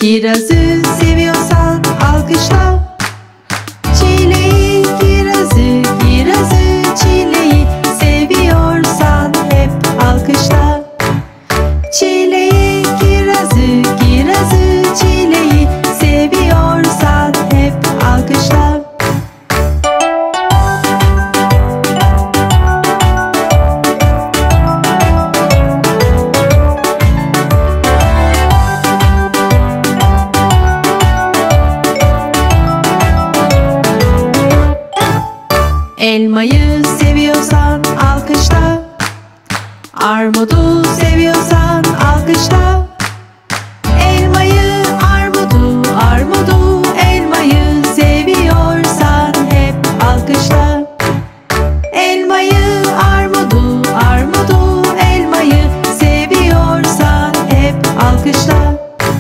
Kirazı seviyorsan alkışla. Çileği, kirazı, kirazı, çileği seviyorsan hep alkışla. Çileği, kirazı, kirazı, çileği seviyorsan hep alkışla. Elmayı seviyorsan alkışla. Armudu seviyorsan alkışla. Elmayı, armudu, armudu, elmayı seviyorsan hep alkışla. Elmayı, armudu, armudu, elmayı seviyorsan hep alkışla.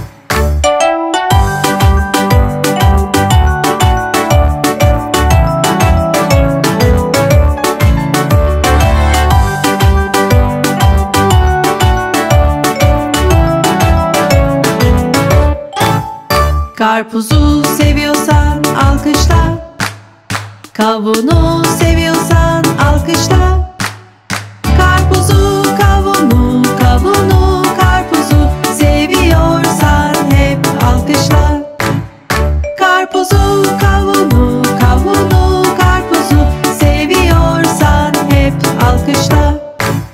Karpuzu seviyorsan alkışla. Kavunu seviyorsan alkışla. Karpuzu, kavunu, kavunu, karpuzu seviyorsan hep alkışla. Karpuzu, kavunu, kavunu, karpuzu seviyorsan hep alkışla.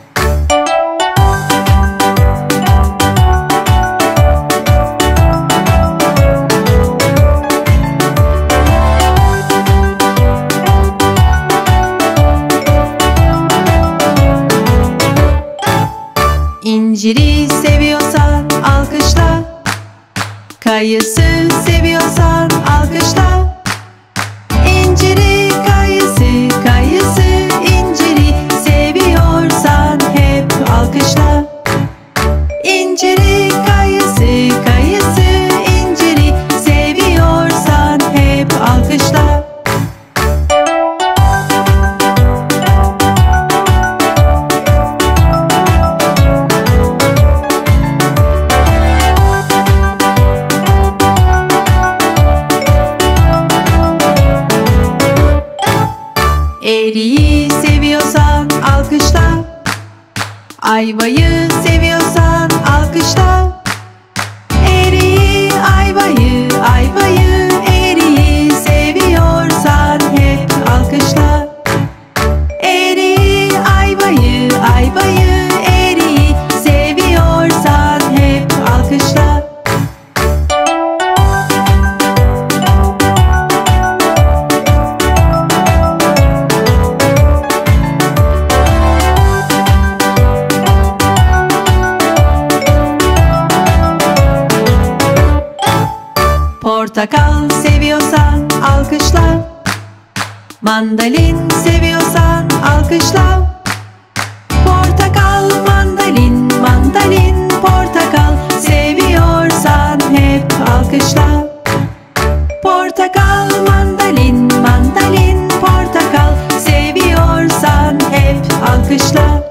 İnciri seviyorsan alkışla. Kayısı seviyorsan alkışla. İnciri, kayısı, kayısı, inciri seviyorsan hep alkışla. İnciri, kayısı, kayısı, inciri seviyorsan hep alkışla. Eriği seviyorsan alkışla. Ayvayı seviyorsan alkışla. Eriği, ayvayı, ayvayı, eriği seviyorsan hep alkışla. Eriği, ayvayı, ayvayı, eriği seviyorsan hep alkışla. Portakal seviyorsan alkışla. Mandalin seviyorsan alkışla. Portakal, mandalin, mandalin, portakal seviyorsan hep alkışla. Portakal, mandalin, mandalin, portakal seviyorsan hep alkışla.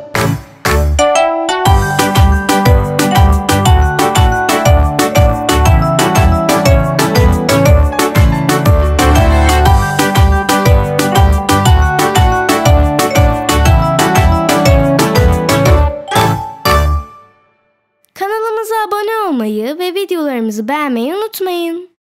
Kanalımıza abone olmayı ve videolarımızı beğenmeyi unutmayın.